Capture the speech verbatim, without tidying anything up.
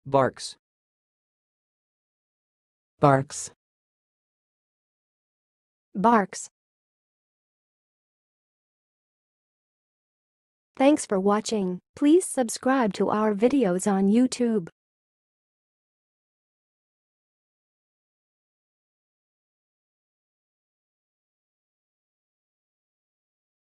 Barks. Barks. Barks. Thanks for watching. Please subscribe to our videos on YouTube.